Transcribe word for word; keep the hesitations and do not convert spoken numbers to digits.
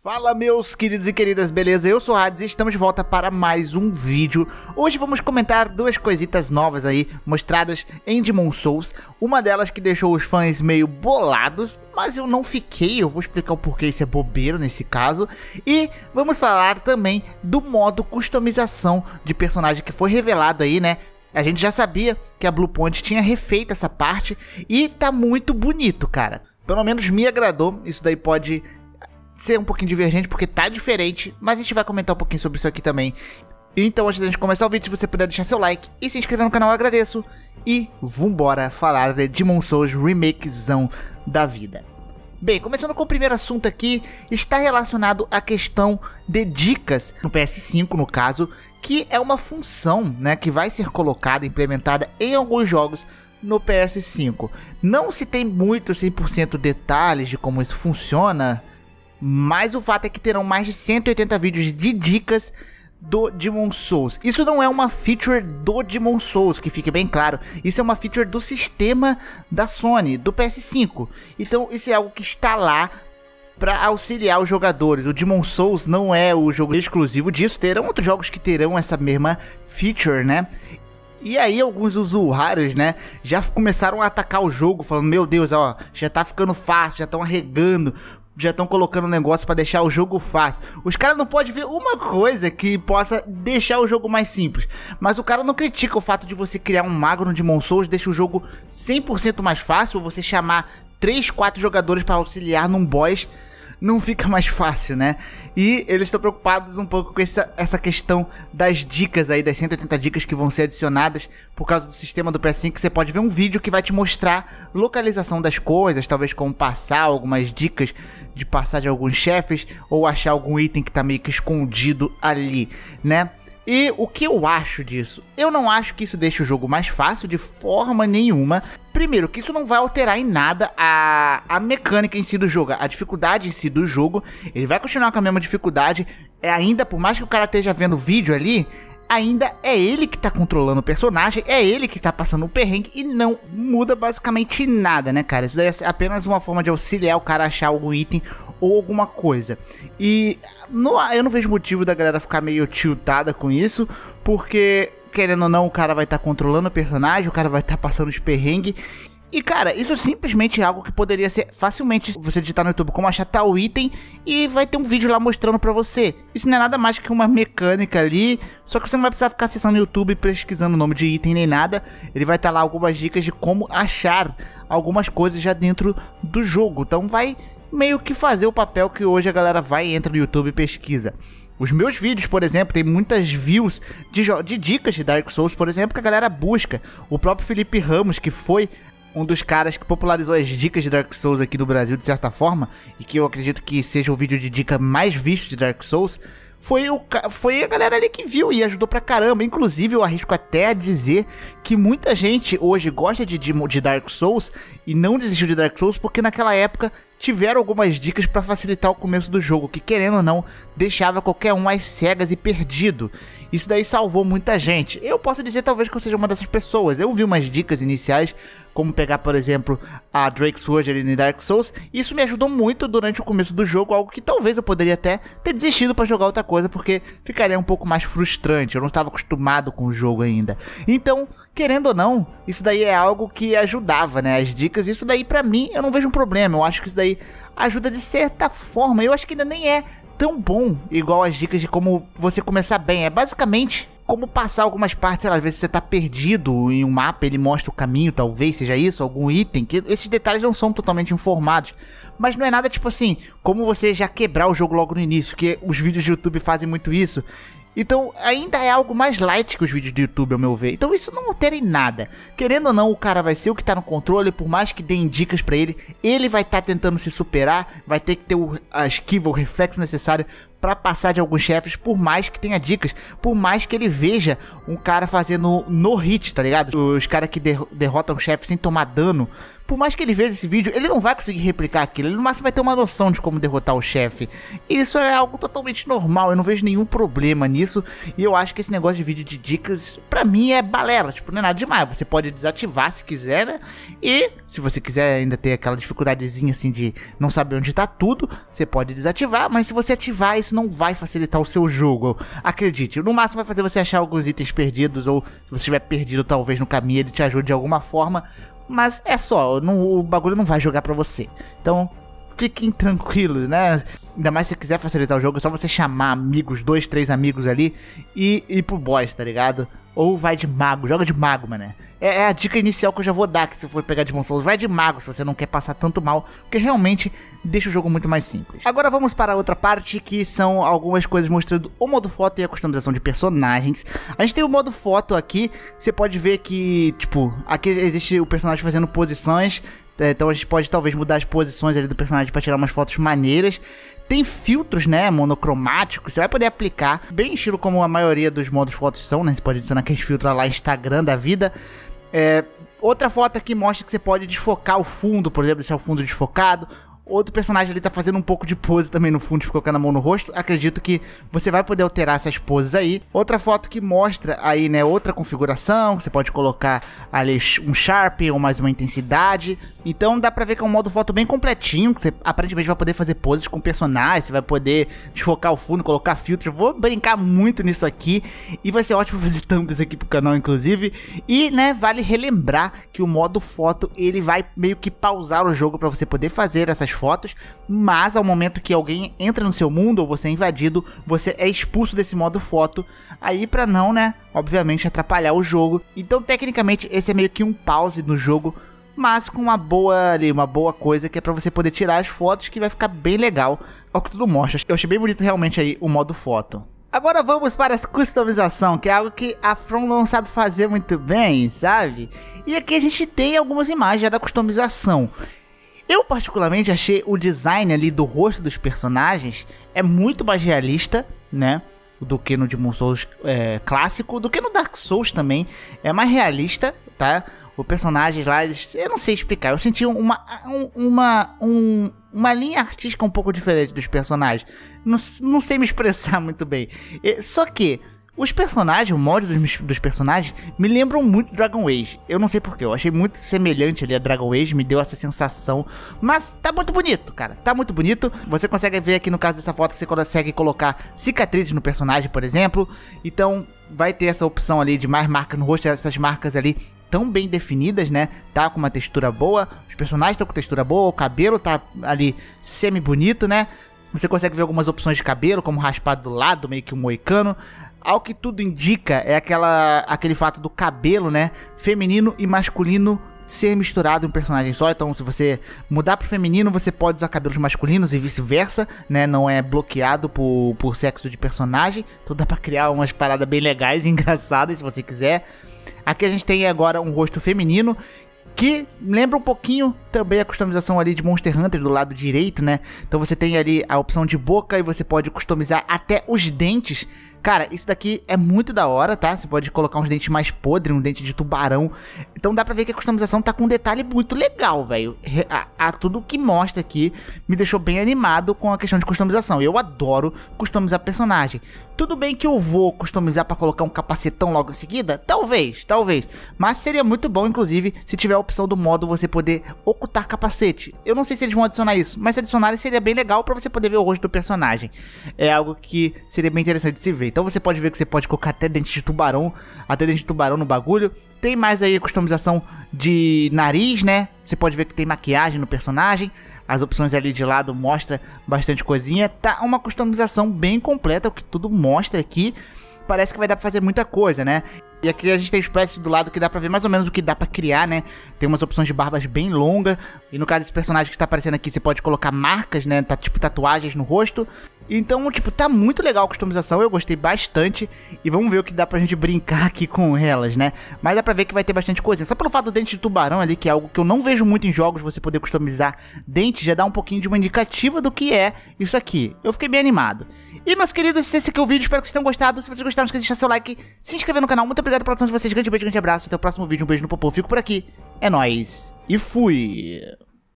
Fala meus queridos e queridas, beleza? Eu sou o Hades e estamos de volta para mais um vídeo. Hoje vamos comentar duas coisitas novas aí, mostradas em Demon's Souls. Uma delas que deixou os fãs meio bolados, mas eu não fiquei, eu vou explicar o porquê isso é bobeira nesse caso. E vamos falar também do modo customização de personagem que foi revelado aí, né? A gente já sabia que a Bluepoint tinha refeito essa parte e tá muito bonito, cara. Pelo menos me agradou, isso daí pode ser um pouquinho divergente porque tá diferente, mas a gente vai comentar um pouquinho sobre isso aqui também. Então antes da gente começar o vídeo, se você puder deixar seu like e se inscrever no canal, eu agradeço. E vambora falar de Demon's Souls remakezão da vida. Bem, começando com o primeiro assunto aqui, está relacionado à questão de dicas no P S cinco, no caso, que é uma função, né, que vai ser colocada, implementada em alguns jogos no P S cinco. Não se tem muito cem por cento detalhes de como isso funciona, mas o fato é que terão mais de cento e oitenta vídeos de dicas do Demon's Souls. Isso não é uma feature do Demon's Souls, que fique bem claro. Isso é uma feature do sistema da Sony, do P S cinco. Então isso é algo que está lá para auxiliar os jogadores. O Demon's Souls não é o jogo exclusivo disso. Terão outros jogos que terão essa mesma feature, né? E aí alguns usuários, né, já começaram a atacar o jogo, falando, meu Deus, ó, já tá ficando fácil, já estão arregando, já estão colocando um negócio pra deixar o jogo fácil. Os caras não podem ver uma coisa que possa deixar o jogo mais simples. Mas o cara não critica o fato de você criar um mago no Demon's Souls, deixa o jogo cem por cento mais fácil, ou você chamar três, quatro jogadores pra auxiliar num boss, não fica mais fácil, né? E eles estão preocupados um pouco com essa, essa questão das dicas aí, das cento e oitenta dicas que vão ser adicionadas por causa do sistema do P S cinco. Você pode ver um vídeo que vai te mostrar localização das coisas, talvez como passar algumas dicas de passar de alguns chefes ou achar algum item que tá meio que escondido ali, né? E o que eu acho disso? Eu não acho que isso deixe o jogo mais fácil de forma nenhuma. Primeiro, que isso não vai alterar em nada a, a mecânica em si do jogo, a dificuldade em si do jogo. Ele vai continuar com a mesma dificuldade, é ainda, por mais que o cara esteja vendo o vídeo ali, ainda é ele que tá controlando o personagem, é ele que tá passando o perrengue e não muda basicamente nada, né, cara? Isso daí é apenas uma forma de auxiliar o cara a achar algum item ou alguma coisa. E no, eu não vejo motivo da galera ficar meio tiltada com isso, porque, querendo ou não, o cara vai estar tá controlando o personagem, o cara vai estar tá passando os perrengues. E cara, isso é simplesmente algo que poderia ser facilmente você digitar no YouTube como achar tal item e vai ter um vídeo lá mostrando pra você. Isso não é nada mais que uma mecânica ali, só que você não vai precisar ficar acessando o YouTube pesquisando o nome de item nem nada. Ele vai estar lá algumas dicas de como achar algumas coisas já dentro do jogo. Então vai meio que fazer o papel que hoje a galera vai, entra no YouTube e pesquisa. Os meus vídeos, por exemplo, tem muitas views de, de dicas de Dark Souls, por exemplo, que a galera busca. O próprio Felipe Ramos, que foi um dos caras que popularizou as dicas de Dark Souls aqui do Brasil, de certa forma, e que eu acredito que seja o vídeo de dica mais visto de Dark Souls, foi, o, foi a galera ali que viu e ajudou pra caramba. Inclusive, eu arrisco até a dizer que muita gente hoje gosta de, de, de Dark Souls e não desistiu de Dark Souls porque naquela época tiveram algumas dicas para facilitar o começo do jogo, que querendo ou não, deixava qualquer um às cegas e perdido. Isso daí salvou muita gente. Eu posso dizer talvez que eu seja uma dessas pessoas. Eu vi umas dicas iniciais, como pegar, por exemplo, a Drake's Sword ali no Dark Souls. Isso me ajudou muito durante o começo do jogo, algo que talvez eu poderia até ter desistido para jogar outra coisa, porque ficaria um pouco mais frustrante. Eu não estava acostumado com o jogo ainda. Então, querendo ou não, isso daí é algo que ajudava, né? As dicas, isso daí pra mim, eu não vejo um problema. Eu acho que isso daí ajuda de certa forma. Eu acho que ainda nem é tão bom igual as dicas de como você começar bem. É basicamente como passar algumas partes, sei lá, às vezes você tá perdido em um mapa, ele mostra o caminho, talvez seja isso, algum item, que esses detalhes não são totalmente informados. Mas não é nada tipo assim, como você já quebrar o jogo logo no início, que os vídeos de YouTube fazem muito isso. Então ainda é algo mais light que os vídeos do YouTube, ao meu ver. Então isso não altera em nada. Querendo ou não, o cara vai ser o que tá no controle. Por mais que deem dicas pra ele, ele vai estar tá tentando se superar. Vai ter que ter o, a esquiva, o reflexo necessário pra passar de alguns chefes, por mais que tenha dicas, por mais que ele veja um cara fazendo no hit, tá ligado? Os caras que der derrotam o chefe sem tomar dano. Por mais que ele veja esse vídeo, ele não vai conseguir replicar aquilo. Ele no máximo vai ter uma noção de como derrotar o chefe. E isso é algo totalmente normal, eu não vejo nenhum problema nisso. E eu acho que esse negócio de vídeo de dicas, pra mim é balela, tipo, não é nada demais. Você pode desativar se quiser, né? E se você quiser ainda ter aquela dificuldadezinha assim de não saber onde tá tudo, você pode desativar. Mas se você ativar, isso não vai facilitar o seu jogo. Acredite, no máximo vai fazer você achar alguns itens perdidos. Ou se você estiver perdido talvez no caminho, ele te ajude de alguma forma. Mas é só, não, o bagulho não vai jogar pra você. Então, fiquem tranquilos, né? Ainda mais se você quiser facilitar o jogo, é só você chamar amigos, dois, três amigos ali e ir pro boss, tá ligado? Ou vai de mago, joga de mago, mané. É, é a dica inicial que eu já vou dar, que se for pegar Demon Souls, vai de mago se você não quer passar tanto mal, porque realmente deixa o jogo muito mais simples. Agora vamos para a outra parte, que são algumas coisas mostrando o modo foto e a customização de personagens. A gente tem o modo foto aqui, você pode ver que, tipo, aqui existe o personagem fazendo posições. Então a gente pode talvez mudar as posições ali do personagem para tirar umas fotos maneiras. Tem filtros, né, monocromáticos, você vai poder aplicar, bem estilo como a maioria dos modos fotos são, né, você pode adicionar aqueles filtros lá, Instagram da vida. É, outra foto aqui mostra que você pode desfocar o fundo, por exemplo, deixar o fundo desfocado. Outro personagem ali tá fazendo um pouco de pose também no fundo, colocando a mão no rosto. Acredito que você vai poder alterar essas poses aí. Outra foto que mostra aí, né, outra configuração. Você pode colocar ali um Sharp ou mais uma intensidade. Então dá pra ver que é um modo foto bem completinho. Você aparentemente vai poder fazer poses com personagens. Você vai poder desfocar o fundo, colocar filtros. Vou brincar muito nisso aqui. E vai ser ótimo fazer thumbs aqui pro canal, inclusive. E, né, vale relembrar que o modo foto, ele vai meio que pausar o jogo pra você poder fazer essas fotos, mas ao momento que alguém entra no seu mundo ou você é invadido, você é expulso desse modo foto, aí pra não, né, obviamente atrapalhar o jogo. Então tecnicamente esse é meio que um pause no jogo, mas com uma boa ali, uma boa coisa que é pra você poder tirar as fotos, que vai ficar bem legal, é o que tudo mostra. Eu achei bem bonito realmente aí o modo foto. Agora vamos para a customização, que é algo que a From não sabe fazer muito bem, sabe? E aqui a gente tem algumas imagens já da customização. Eu particularmente achei o design ali do rosto dos personagens é muito mais realista, né, do que no Demon Souls é, clássico, do que no Dark Souls também, é mais realista, tá? O personagem lá, eles, eu não sei explicar, eu senti uma, um, uma, um, uma linha artística um pouco diferente dos personagens, não, não sei me expressar muito bem, só que os personagens, o mod dos, dos personagens me lembram muito Dragon Age. Eu não sei porquê, eu achei muito semelhante ali a Dragon Age, me deu essa sensação. Mas tá muito bonito, cara, tá muito bonito. Você consegue ver aqui no caso dessa foto que você consegue colocar cicatrizes no personagem, por exemplo. Então vai ter essa opção ali de mais marcas no rosto, essas marcas ali tão bem definidas, né? Tá com uma textura boa, os personagens estão com textura boa, o cabelo tá ali semi-bonito, né? Você consegue ver algumas opções de cabelo, como raspado do lado, meio que um moicano. Ao que tudo indica é aquela, aquele fato do cabelo, né, feminino e masculino ser misturado em um personagem só. Então se você mudar pro feminino, você pode usar cabelos masculinos e vice-versa, né, não é bloqueado por, por sexo de personagem. Então dá pra criar umas paradas bem legais e engraçadas se você quiser. Aqui a gente tem agora um rosto feminino, que lembra um pouquinho também a customização ali de Monster Hunter do lado direito, né? Então você tem ali a opção de boca e você pode customizar até os dentes. Cara, isso daqui é muito da hora, tá? Você pode colocar uns dentes mais podres, um dente de tubarão. Então dá pra ver que a customização tá com um detalhe muito legal, velho. A, a tudo que mostra aqui me deixou bem animado com a questão de customização. Eu adoro customizar personagem. Tudo bem que eu vou customizar pra colocar um capacetão logo em seguida? Talvez, talvez. Mas seria muito bom, inclusive, se tiver a opção do modo você poder ocultar capacete. Eu não sei se eles vão adicionar isso, mas se adicionarem seria bem legal pra você poder ver o rosto do personagem. É algo que seria bem interessante de se ver. Então você pode ver que você pode colocar até dente de tubarão, até dente de tubarão no bagulho. Tem mais aí a customização de nariz, né? Você pode ver que tem maquiagem no personagem. As opções ali de lado mostra bastante coisinha. Tá uma customização bem completa, o que tudo mostra aqui. Parece que vai dar pra fazer muita coisa, né? E aqui a gente tem os presets do lado que dá pra ver mais ou menos o que dá pra criar, né? Tem umas opções de barbas bem longas. E no caso desse personagem que está aparecendo aqui, você pode colocar marcas, né? Tá, tipo tatuagens no rosto. Então, tipo, tá muito legal a customização, eu gostei bastante. E vamos ver o que dá pra gente brincar aqui com elas, né? Mas dá pra ver que vai ter bastante coisa. Só pelo fato do dente de tubarão ali, que é algo que eu não vejo muito em jogos, você poder customizar dente, já dá um pouquinho de uma indicativa do que é isso aqui. Eu fiquei bem animado. E, meus queridos, esse aqui é o vídeo, espero que vocês tenham gostado. Se vocês gostaram, não esqueça de deixar seu like, se inscrever no canal. Muito obrigado pela atenção de vocês, grande beijo, grande abraço. Até o próximo vídeo, um beijo no popô, fico por aqui. É nóis. E fui!